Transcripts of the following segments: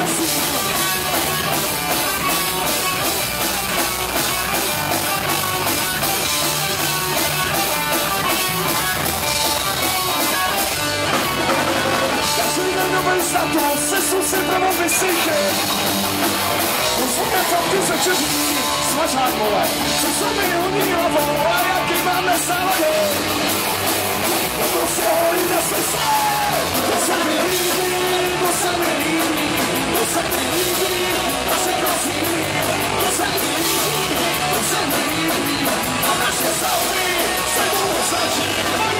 Sesu si pravou vysíky. Poslouchat tam ty začeří, svařák vole. Co se mi honí hlavou a jaký máme závady. To prostě holí na sese. To se mi líbí, to se mi líbí. To se mi líbí, naše krásný. To se mi líbí, to se mi líbí. A naše závody se budou začít.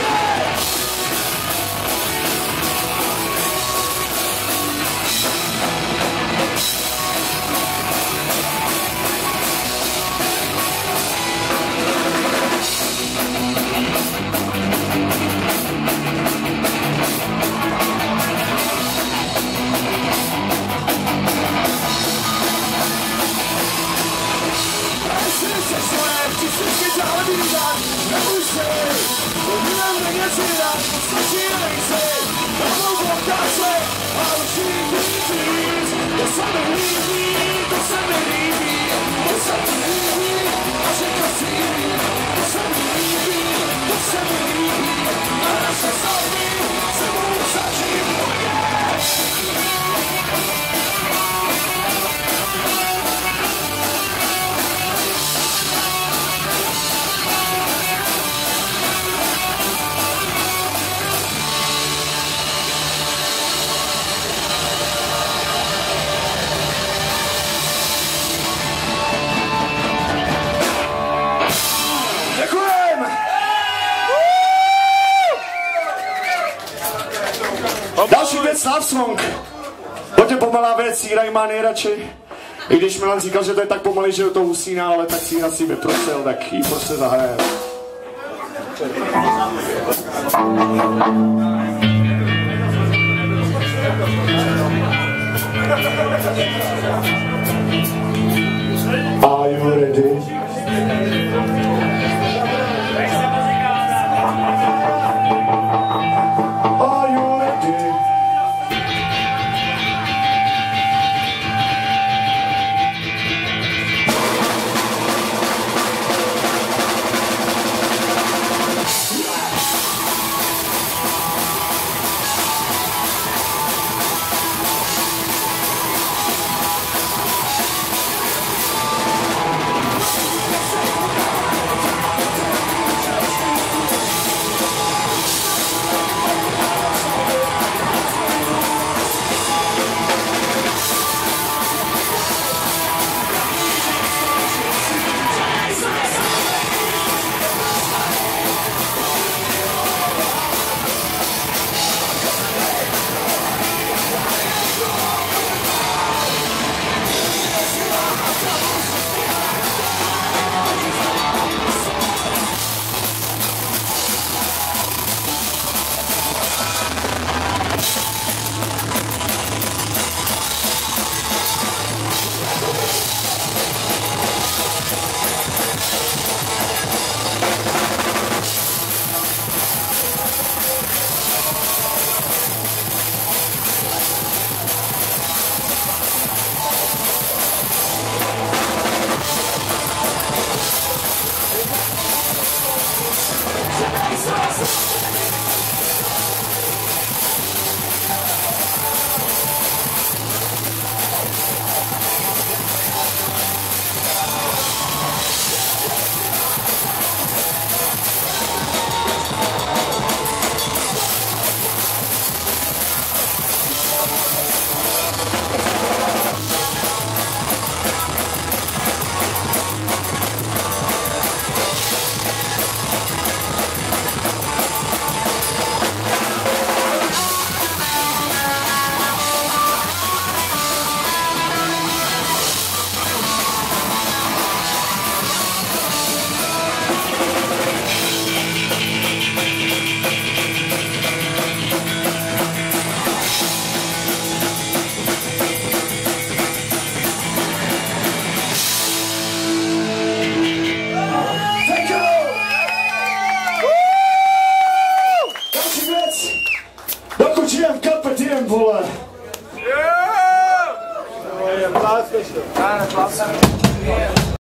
Další věc, love song. Hodně pomalá věc, Jíra má nejradši. I když Milan říkal, že to je tak pomalý, že to usíná, ale tak si asi vyprosil, tak ji prostě zahraje. Are you ready? vás special.